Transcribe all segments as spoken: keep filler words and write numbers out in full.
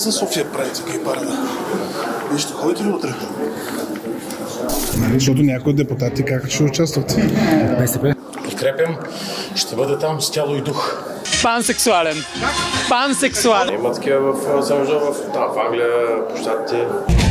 за София Прайд за гей парада? Вие ще ходите ли утре? Нали, защото някои депутати как ще участват? БСП. Подкрепям. Ще бъда там с тяло и дух. Пансексуален. Пансексуален. Има такива в Самжо, в, там, в Англия, по щатите.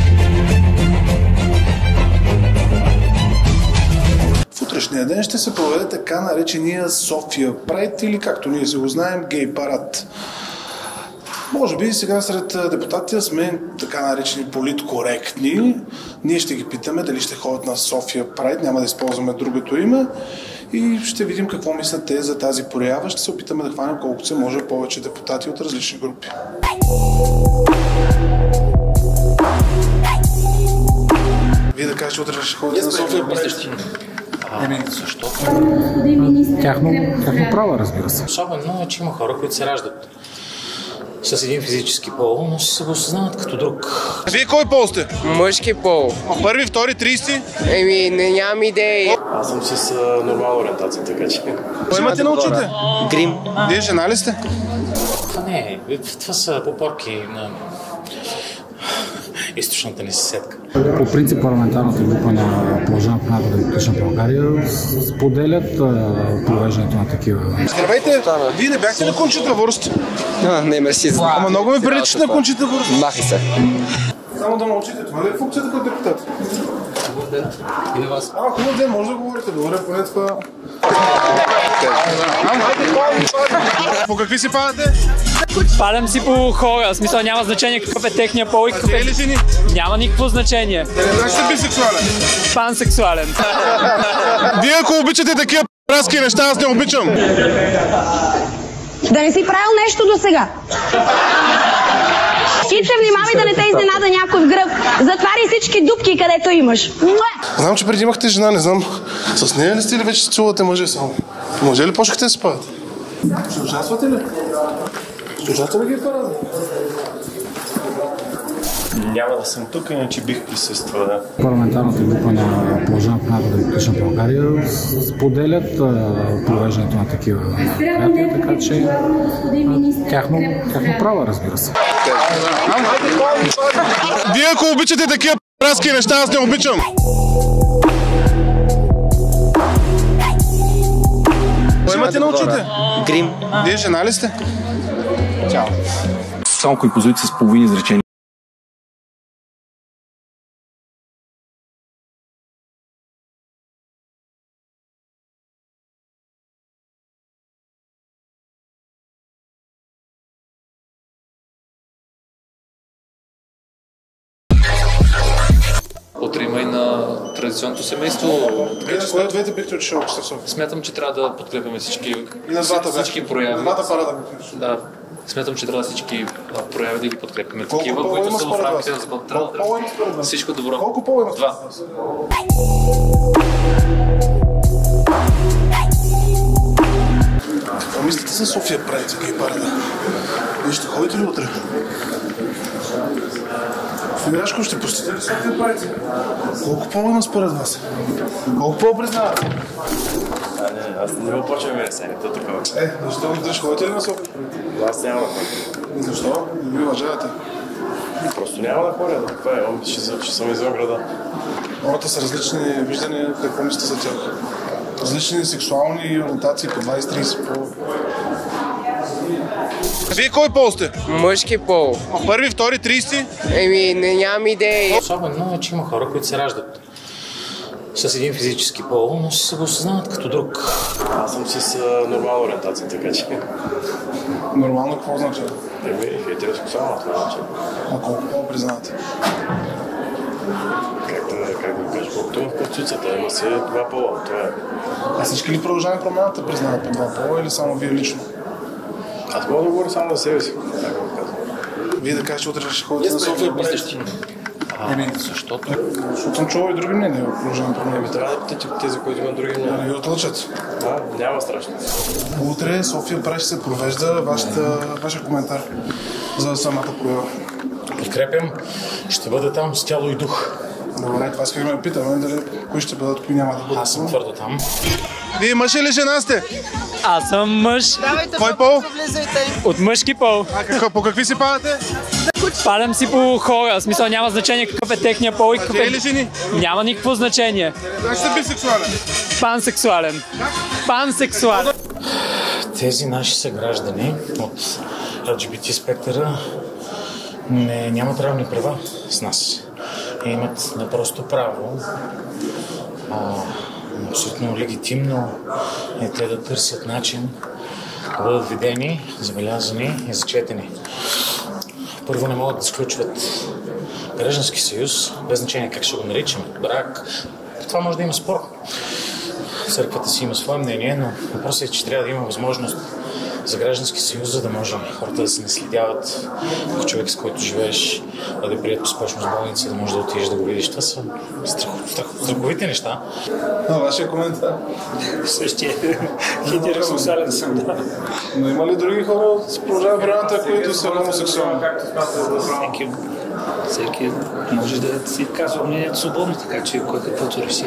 В утрешния ден ще се проведе така наречения София Прайд или както ние си го знаем, гей парад. Може би сега сред депутатите сме така наречени политкоректни. Ние ще ги питаме дали ще ходят на София Прайд, няма да използваме другото име. И ще видим какво мислят те за тази проява. Ще се опитаме да хванем колкото се може повече депутати от различни групи. Вие да кажете, утре ще ходите на София Прайд. Ами, защо? Тяхно, тяхно право, разбира се. Особено е, че има хора, които се раждат с един физически пол, но ще се го осъзнават като друг. Вие кой пол сте? Мъжки пол. А първи, втори, тридесети? Еми, не нямам идеи. Аз съм с а, нормална ориентация, така че. Кой имате на очите? Грим. Вие жена ли сте? Това не е. Това са попорки на източната ни съседка. По принцип парламентарната група на Продължаваме Промяната Демократична България споделят провеждането на такива. Здравейте! Вие не бяхте на Кончита Вурст? А, не, мерси. Ама много ми приличате на Кончита Вурст. Махай се. Само да научите, това ли е функцията като депутат? Добър ден. И на вас. А, хубав ден, може да говорите. Добре, поне това... По какви си падате? Падам си по хора, в смисъл няма значение какъв е техния пол и какъв е... Или жени? Няма никакво значение. Значи сте бисексуален. Пансексуален. Вие ако обичате такива п***раски неща, аз не обичам. Да не си правил нещо до сега. И се внимавай да не те изненада някой в гръб. Затваряй всички дупки, където имаш. Знам, че преди имахте жена, не знам. С нея ли сте или вече се целувате мъже само? Мъже ли почнахте да се спавате? Ще участвате ли? Ще участвате ли ги парада? Няма да съм тук, иначе бих присъствал, да. Парламентарната група на Продължаваме Промяната Демократична България споделят провеждането на такива мероприятия, така че тяхно, тяхно право, разбира се. Вие ако обичате такива п***раски неща, аз не обичам. Кой имате на очите? Грим. Вие жена ли сте? Чао. Само ако ви позволите с половини изречение. Утре има и на традиционното семейство. Вие на кое от двете бихте отишъл, ако сте в София? Смятам, че трябва да подкрепяме всички, И на двата всички бяха. прояви. На двата парада. Да, смятам, че трябва всички а, прояви да ги подкрепяме. Колко Такива, пола които има са в според рамките на вас? закон. Трябва Колко пола има според да вас? всичко добро. Колко пола има според Два. вас? Какво мислите за София Прайд за гей парада? Вие ще ходите ли утре? Фигурашко, ще посетите ли София Прайд? Колко пола има според вас? Колко пола признавате? А, не, аз не го почвам да се то такова. Е, защо ще ходите ли на София Прайд? Аз няма да ходя. Защо? Не ви уважавате. Просто няма да ходя. Това е, ще, ще съм извън града. Хората са различни виждания, какво мислите за тях? Различни сексуални ориентации по двайсет трийсет по... Вие кой пол сте? Мъжки пол. А първи, втори, трийсети? Еми, не нямам идеи. Особено е, че има хора, които се раждат с един физически пол, но ще се го осъзнават като друг. Аз съм с а, нормална ориентация, така че. Нормално какво означава? Еми, хетеросексуална това значи. А колко пол признавате? Как да, как да го кажа, колкото има в Конституцията, има си два пола. Това е. А всички ли Продължаваме Промяната признават по два пола или само вие лично? Аз мога да говоря само за себе си. Как да го казвам. Вие да кажете, утре ще ходите на София Прайд. Ами, защото? Защото съм чувал и други мнения в Продължаваме Промяната. Трябва да питате тези, които имат други Да мнения. не ви отлъчат. Да, няма страшно. Утре София Прайд ще се провежда. Вашия коментар за самата проява. Подкрепям. Ще бъда там с тяло и дух. Добре, това искахме да питаме, дали кои ще бъдат, кои няма да бъдат. Аз съм твърдо там. Вие мъж или жена сте? Аз съм мъж. Кой пол? От мъжки пол. А какво, по какви си падате? Палям си по хора, в смисъл няма значение какъв е техния пол и какъв е... Или жени? Няма никакво значение. Значи сте бисексуален? Пансексуален. Пансексуален. Тези наши съграждани от Ел Джи Би Ти спектъра не, нямат равни права с нас. И имат напросто право, а, абсолютно легитимно е те да търсят начин да бъдат видени, забелязани и зачетени. Първо, не могат да сключват граждански съюз, без значение как ще го наричаме, брак. Това може да има спор. Църквата си има свое мнение, но въпросът е, че трябва да има възможност за граждански съюз, за да може хората да се наследяват. Ако човек, с който живееш, да е прият по спешност в болница, да можеш да отидеш да го видиш. Това са страховите неща. А, вашия коментар? Същия хетеросексуален съм, да. Но има ли други хора с продължава времето, които са хомосексуални? Всеки, всеки може да си казва мнението свободно, така че кой каквото реши.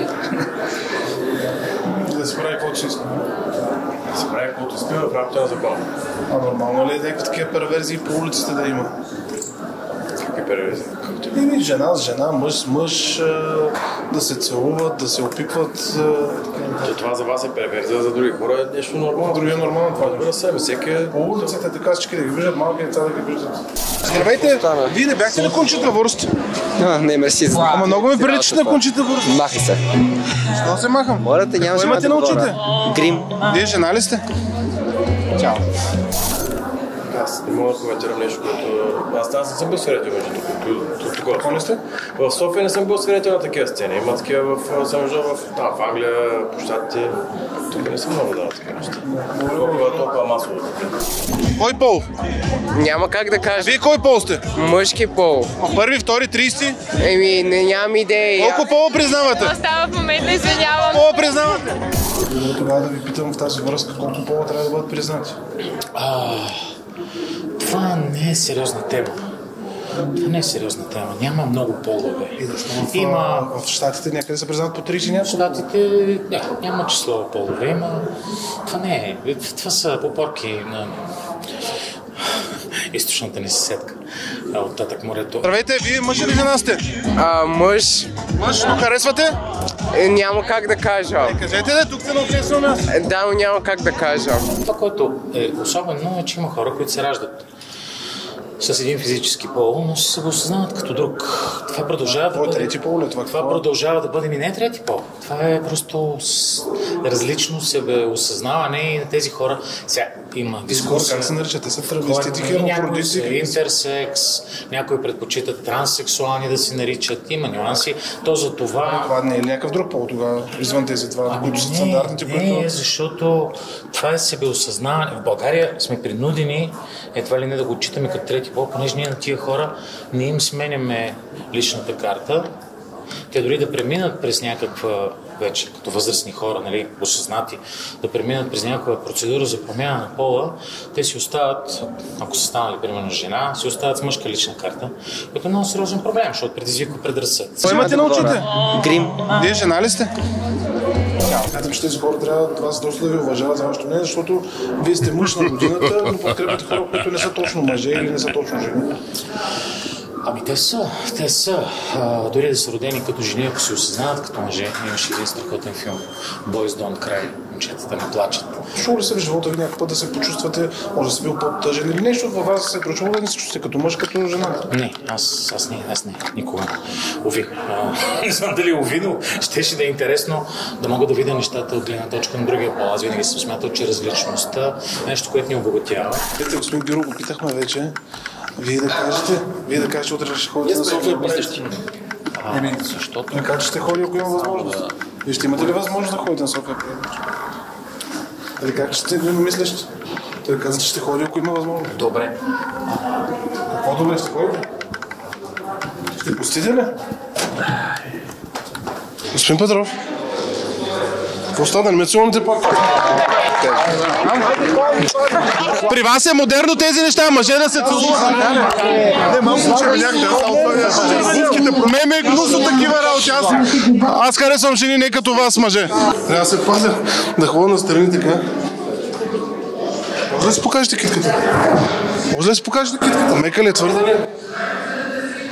Да се прави каквото си иска. Да се прави каквото иска в рамките на закона. А нормално ли е някакви такива перверзии по улиците да има? Какви перверзии? Или жена с жена, мъж с мъж, да се целуват, да се опитват. То това за вас е перверзия, за други хора е нещо нормално. Други е нормално това. Да себе, всеки е... По улиците така всички да ги виждат, малки деца да ги виждат. Здравейте! Вие не бяхте на Кончита Вурст? А, не, мерси. Ама много ми прилича на Кончита Вурст. Махай се. Що се махам? Моля те, нямаше имате на очите? Грим. Вие жена ли сте? Чао. Аз не мога да коментирам нещо, което... Аз аз не съм бил свидетел между тук. Какво не сте? В София не съм бил свидетел на такива сцени. Има такива в Самжо, в, там, в Англия, по щатите. Тук не съм много дал такива неща. Толкова е толкова масово. Кой пол? Няма как да кажа. Вие кой пол сте? Мъжки пол. А първи, втори, тридесети? Еми, не, нямам идея. Колко пола признавате? Това става в момента, извинявам. Пола признавате? Тогава да ви питам в тази връзка, колко пола трябва да бъдат признати? А, това не е сериозна тема. Това не е сериозна тема. Няма много полове. И защо в, има... в Щатите някъде се признават по тридесет няколко? В Щатите да, няма число полове. Има... Това не е. Това са попорки на източната ни съседка от татък морето. Здравейте, вие мъж или жена сте? А, мъж. Мъж, но харесвате? Е, няма как да кажа. Е, кажете да, тук сте на обществено място. Е, да, но няма как да кажа. Това, което е особено, е, че има хора, които се раждат с един физически пол, но се го осъзнават като друг. Това продължава да бъде... трети пол ли това? Това продължава да бъде ми не трети пол. Това е просто различно себе осъзнаване и на тези хора. Сега има дискурс. Как се наричат? Те са травестити, хермафродити. Интерсекс, някои предпочитат транссексуални да се наричат. Има нюанси. То за това... Това не е ли някакъв друг пол тогава, извън тези два, които са стандартните? Не, които... защото това е себеосъзнаване. В България сме принудени едва ли не да го отчитаме като трети пол, понеже ние на тия хора не им сменяме личната карта. Те дори да преминат през някаква, вече като възрастни хора, нали, осъзнати, да преминат през някаква процедура за промяна на пола, те си остават, ако са станали примерно жена, си остават с мъжка лична карта, което е много сериозен проблем, защото предизвиква предразсъд. Какво имате на очите? Грим. Вие жена ли сте? Смятам, че тези хора трябва вас доста да ви уважават за вашето мнение, защото вие сте мъж на годината, но подкрепяте хора, които не са точно мъже или не са точно жени. Ами те са, те са. А, дори да са родени като жени, ако се осъзнават като мъже, имаше един страхотен филм Boys Don't Cry, момчетата не плачат. Чува ли се в живота ви някакъв път да се почувствате, може да се бил по-тъжен или нещо във вас се е случило да не се чувствате като мъж, като жена? Не, аз, аз не, аз не, никога. Ови. А, не знам дали ови, но щеше да е интересно да мога да видя нещата от гледна точка на другия пол. Аз винаги съм смятал, че различността е нещо, което ни обогатява. Ето, господин Биро, го питахме вече. Вие да кажете, вие да кажете, утре ще ходите на София. А, защото... Не кажете, ще ходи, ако има възможност. Вие ще имате ли възможност да ходите на София? Или как ще го мислиш? Той каза, че ще ходи, ако има възможност. Добре. Какво добре ще ходите? Ще пустите ли? Господин Петров, какво стана? Не ме целуните пак? При вас е модерно тези неща, мъже да се целуват. Не, малко че някакъв. Ме ме е гнусно такива работи. Аз, аз харесвам жени не като вас, мъже. Трябва да се пазя, да ходя на страни така. Може да си покажете китката? Може да си покажете китката? Мека ли е, твърда ли?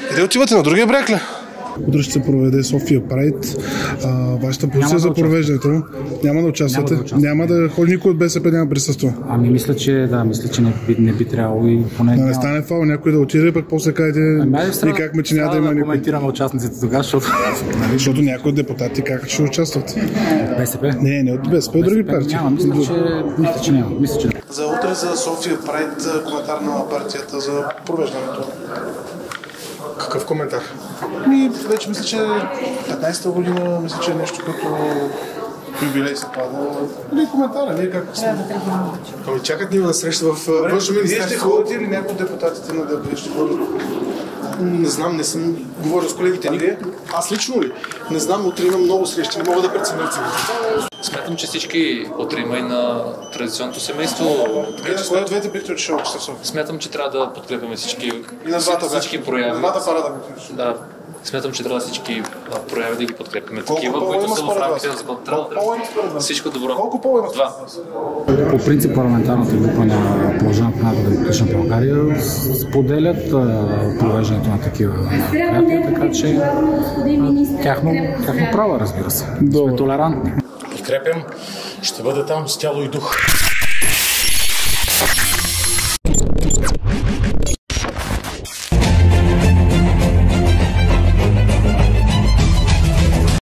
Къде отивате? На другия бряг ли? Утре ще се проведе София Прайд. Вашата позиция за провеждането няма да участвате? Няма да, няма да ходи никой от БСП, няма присъства? Ами мисля, че да, мисля, че не би, не би трябвало и поне... Да не стане фал, някой да отиде, пък после кажете ами, и как ме, че няма да има никой. Да коментираме участниците тогава, защото... защото някои от депутати как ще участват? БСП? Не, не от БСП, от други партии. Няма, мисля, че, мисля, че няма. Мисля, че... За утре за София Прайд коментар на партията за провеждането. Какъв коментар? Ми, вече мисля, че петнайсета година, мисля, че е нещо като юбилей се пада. Или коментара, вие как сме? Ами чакат ни на среща в външно министерство. Вие ще ходите или някои от депутатите на ДБ ще ходят? Не знам, не съм говорил с колегите ни. Аз лично ли? Не знам, утре имам много срещи, не мога да преценя цените. Смятам, че всички утре има и на традиционното семейство. Вие на кое двете бихте отишъл общество? Смятам, че трябва да подкрепяме всички, и на двата, всички прояви. На двата парада. Да. Смятам, че трябва всички прояви да ги подкрепяме. Такива, които са в рамките на закон. Всичко добро. Колко пол има? Два. По принцип парламентарната група на Продължаваме промяната Демократична България споделят провеждането на такива мероприятия, така че тяхно, тяхно право, разбира се. Сме толерантни. Подкрепям, ще бъда там с тяло и дух.